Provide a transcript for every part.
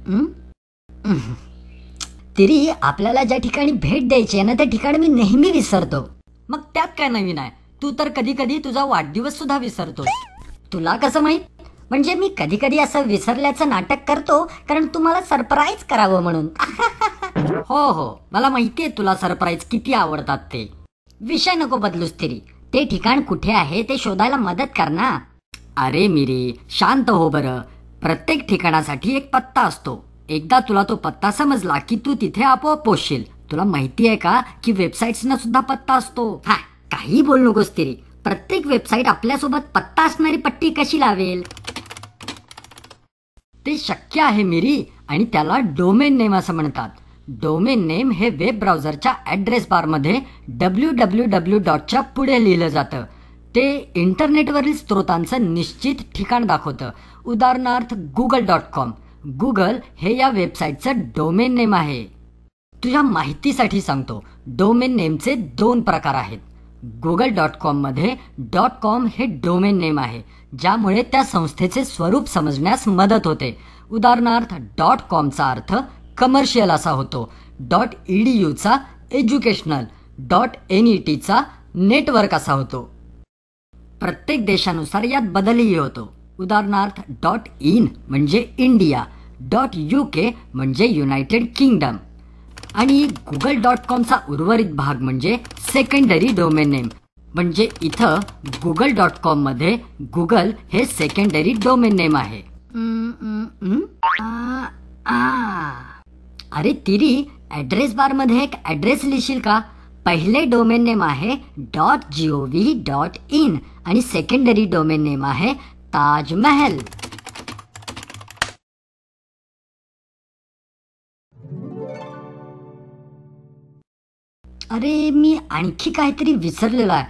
तरी आपल्याला ज्या ठिकाणी भेट द्यायची आहे ना त्या ठिकाणी मी नेहमी विसरतो. मग त्यात काय नवीन आहे? तू तर कधी कधी तुझा वाढदिवस सुद्धा विसरतोस. तुला कसं माहित? म्हणजे मी कधी कधी असं विसरल्याचं नाटक करतो कारण तुम्हाला सरप्राईज करावं म्हणून. हो हो, मला माहितीये तुला सरप्राईज किती आवडतात ते. विषय नको बदलूस तरी. ते ठिकाण कुठे आहे ते शोधायला मदत कर ना. अरे मिरी, शांत हो बरं. प्रत्येक ठिकाणासाठी एक पत्ता असतो. एकदा तुला तो पत्ता समजला की तू तिथे आपोआप पोहोचशील. तुला माहिती आहे का की वेबसाईट्सना सुद्धा पत्ता असतो? हा, काही बोल नकोस तरी. प्रत्येक वेबसाईट आपल्यासोबत पत्ता असणारी पट्टी कशी लावेल? ते शक्य आहे मिरी, आणि त्याला डोमेन नेम असं म्हणतात. डोमेन नेम हे वेब ब्राउझरच्या ॲड्रेस बारमध्ये www च्या पुढे लिहिलं जातं. ते इंटरनेटवरील स्त्रोतांचं निश्चित ठिकाण दाखवतं. उदाहरणार्थ google.com. गुगल हे या वेबसाईटचं डोमेन नेम आहे. तुझ्या माहितीसाठी सांगतो, डोमेन नेमचे 2 प्रकार आहेत. google.com मध्ये .com हे डोमेन नेम आहे, ज्यामुळे त्या संस्थेचे स्वरूप समजण्यास मदत होते. उदाहरणार्थ .comचा अर्थ कमर्शियल असा होतो. .edu चा एज्युकेशनल, .net चा नेटवर्क असा होतो. प्रत्येक देशानुसार यात बदलही होतो. उदाहरणार्थ .in म्हणजे इंडिया, .uk म्हणजे युनायटेड किंगडम, आणि google.comचा उर्वरित भाग म्हणजे सेकंडरी डोमेन नेम. म्हणजे इथं google.com मध्ये गुगल हे सेकंडरी डोमेन नेम आहे. अरे तिरी, ॲड्रेस बारमध्ये एक ॲड्रेस लिहिशील का? पहिले डोमेन नेम आहे .gov.in आणि सेकंडरी डोमेन नेम आहे ताजमहल. अरे मी आणखी काहीतरी विसरलेलो आहे.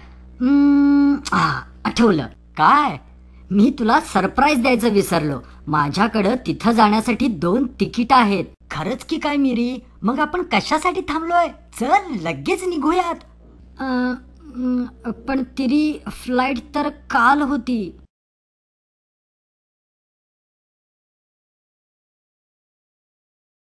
आठवलं. काय? मी तुला सरप्राईज द्यायचं विसरलो. माझ्याकडं तिथं जाण्यासाठी 2 तिकीट आहेत. खरंच की काय मिरी? मग आपण कशासाठी थांबलोय? चल लगेच निघूयात. पण तिरी, फ्लाईट तर काल होती.